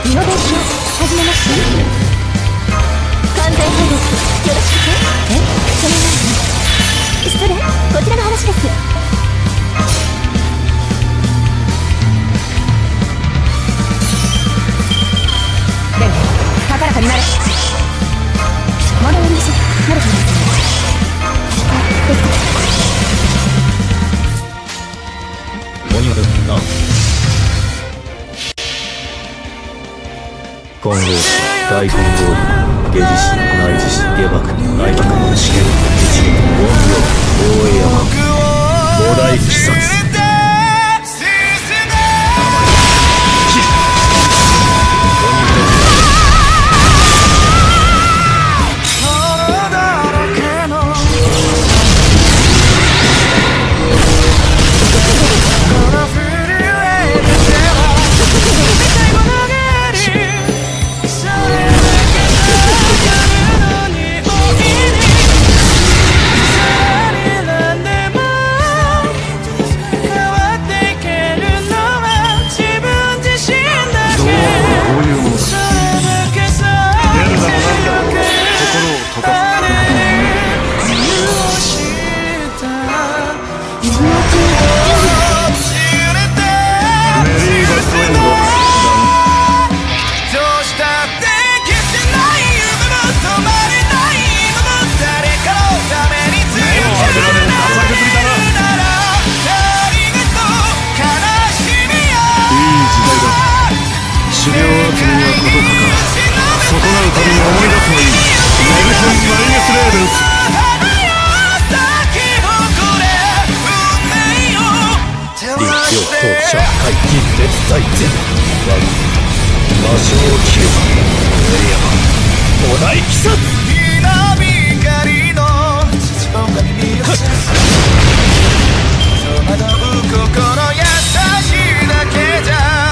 リノベーション始めました。完全敗北よろしくね。その前に失礼、こちらの話です。でも高らかになれ。まだやりましょう。慣れていますね。ですか。 鬼丸な。混合大混合下地師内地師下爆内爆試験一音量大江山五大鬼殺修行は君はことか損なうたびに思い出すのいいメルション・マリネス・レーベンス立教当社会議絶対全我が魔性を切ればエリアは五大鬼殺戸惑う心優しいだけじゃ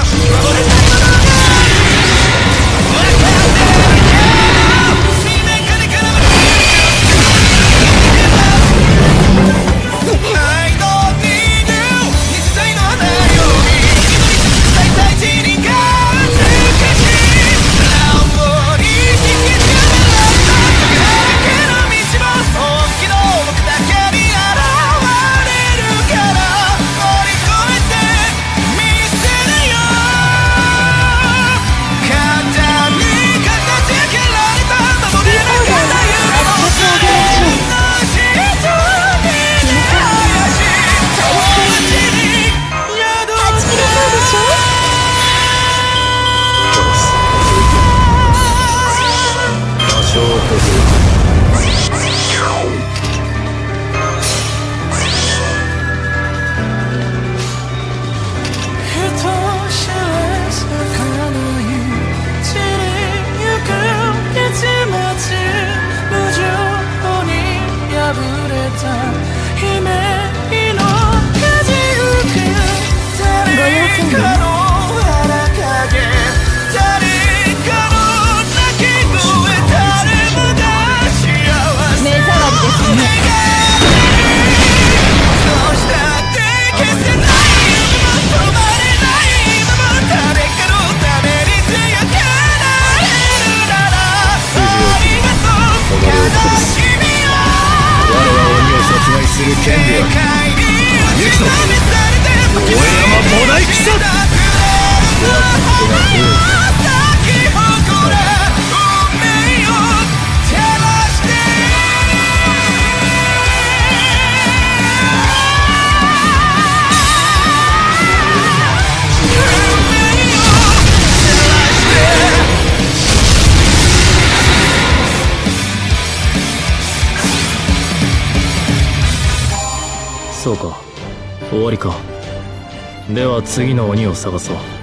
そうか、終わりか。では次の鬼を探そう。